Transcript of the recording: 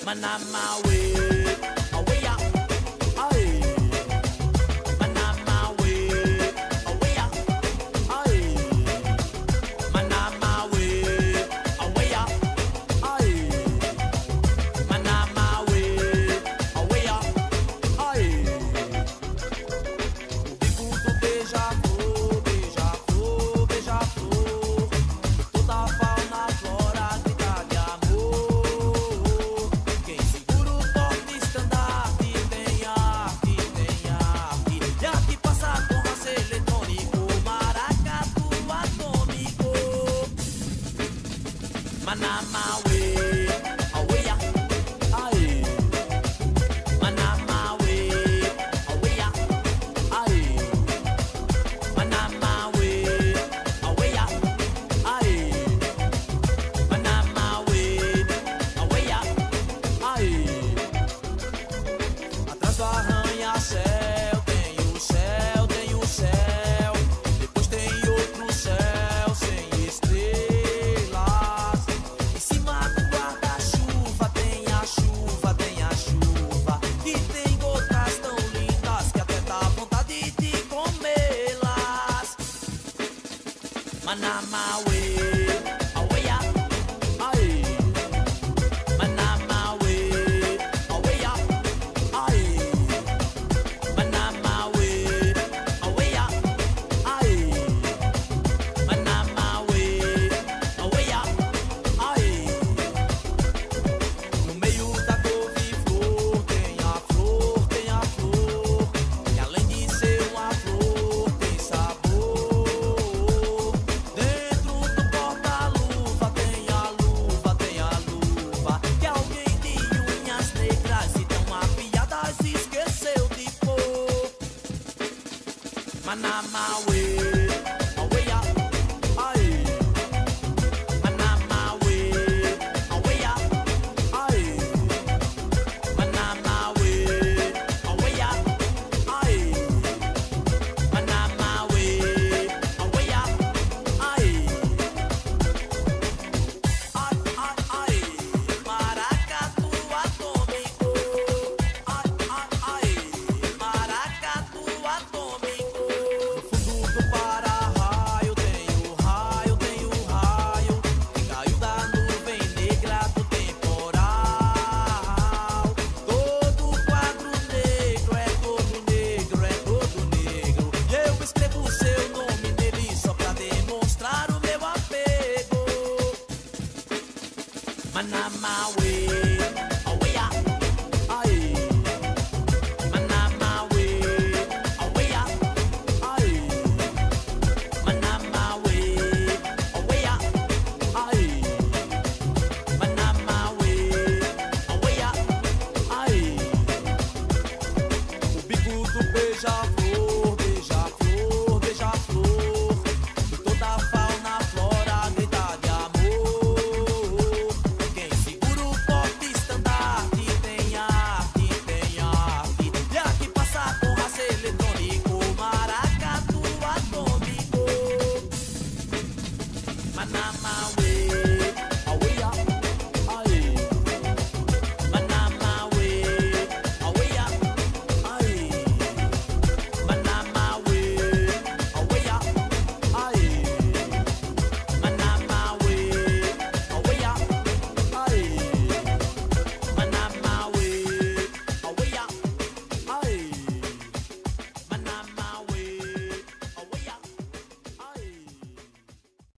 Man on my way, away up, aye. Man on my way, away up, aye. Man on my way, away up, aye. Man on my way, away up, aye. O bico do beija-flor, beija-flor, beija-flor. Toda a fauna, flora grita de amor. Quem segura o toque estandarte tem arte, tem arte. E aqui passa com raça eletrônico, maracatu atômico. Man on my way, away up, aye. Man on my way, away up, aye. Man on my way, away up, aye. Man on my way, away up, aye. Atrás do arranha-céu tem o céu, tem o céu. Depois tem outro céu sem estrelas. Em cima do guarda-chuva tem a chuva, tem a chuva. E tem gotas tão lindas que até dá vontade de comê-las. Man on my way, away up, aye. Man on my way, away up, aye. Man on my way, away up, aye. Man on my way, away up, aye. No meio da couve-flor tem a flor, tem a flor. E além de ser uma flor, tem sabor. Dentro do porta-luva tem a luva, tem a luva. Que alguém de unhas negras e tão afiadas esqueceu de pôr. Man on my way, away up, aye. Man on my way, away up, aye. Man on my way, away up, aye. Man on my way, away up, aye. Ai, ai, ai, maracatu atômico. Ai, ai, ai, maracatu atômico. No fundo do para-raio tem o raio, tem o raio. Que caiu da nuvem negra do temporal. Todo quadro negro é todo negro, é todo negro. E eu escrevo seu nome nele só pra demonstrar o meu apego. Man on my way,